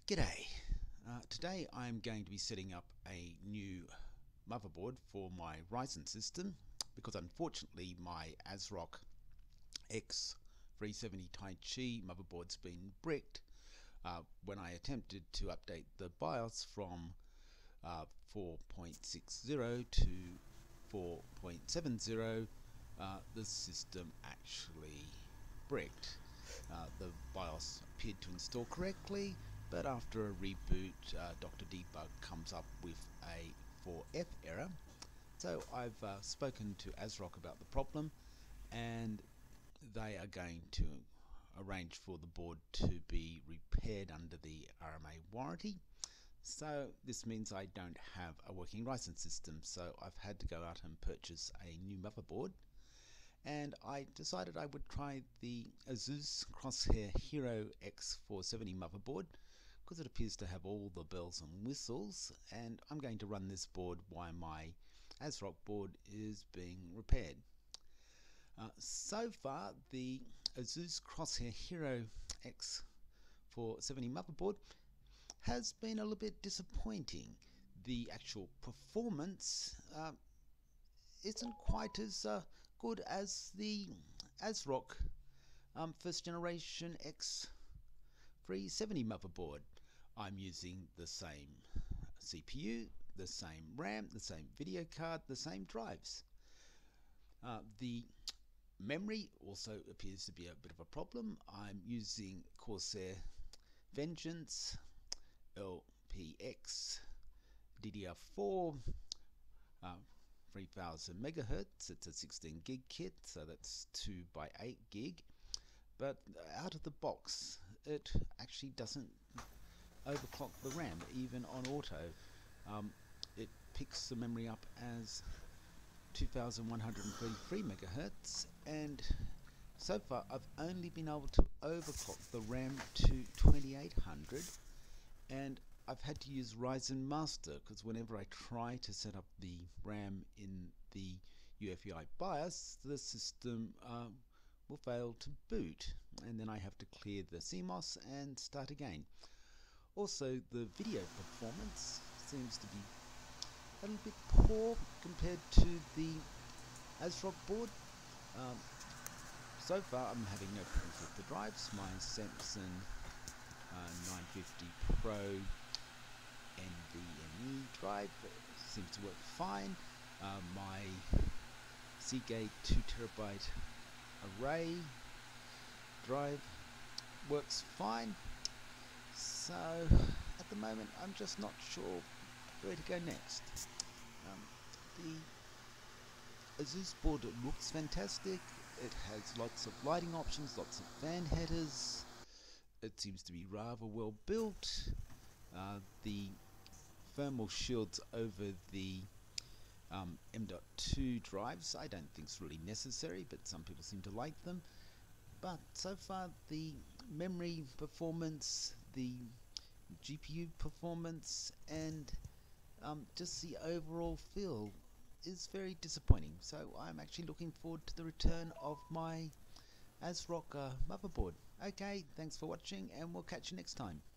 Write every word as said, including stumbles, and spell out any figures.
G'day. Uh, today I'm going to be setting up a new motherboard for my Ryzen system because unfortunately my ASRock X three seventy Taichi motherboard's been bricked uh, when I attempted to update the BIOS from uh, four point six zero to four point seven zero. Uh, the system actually bricked. Uh, the BIOS appeared to install correctly, but after a reboot, uh, Doctor Debug comes up with a four F error. So I've uh, spoken to ASRock about the problem, and they are going to arrange for the board to be repaired under the R M A warranty. So this means I don't have a working Ryzen system, so I've had to go out and purchase a new motherboard. And I decided I would try the Asus Crosshair Hero X four seventy motherboard because it appears to have all the bells and whistles, and I'm going to run this board while my ASRock board is being repaired. Uh, so far the Asus Crosshair Hero X four seventy motherboard has been a little bit disappointing. The actual performance uh, isn't quite as uh, good as the ASRock um, first generation X three seventy motherboard. I'm using the same C P U, the same RAM, the same video card, the same drives. Uh, the memory also appears to be a bit of a problem. I'm using Corsair Vengeance L P X D D R four uh, three thousand megahertz. It's a sixteen gig kit, so that's two by eight gig, but out of the box it actually doesn't overclock the RAM even on auto. Um, it picks the memory up as two thousand one hundred thirty-three megahertz, and so far I've only been able to overclock the RAM to twenty-eight hundred, and I've had to use Ryzen Master because whenever I try to set up the RAM in the U F E I BIOS, the system uh, will fail to boot, and then I have to clear the C MOS and start again. Also, the video performance seems to be a little bit poor compared to the ASRock board. Um, so far I'm having no problems with the drives. My Samsung uh, nine fifty Pro NVMe drive seems to work fine. Uh, my Seagate two terabyte array drive works fine. So at the moment I'm just not sure where to go next. Um, the Asus board looks fantastic. It has lots of lighting options, lots of fan headers. It seems to be rather well built. Uh, the thermal shields over the um, M dot two drives I don't think is really necessary, but some people seem to like them. But so far the memory performance, the G P U performance, and um, just the overall feel is very disappointing. So I'm actually looking forward to the return of my ASRock uh, motherboard. Okay, thanks for watching, and we'll catch you next time.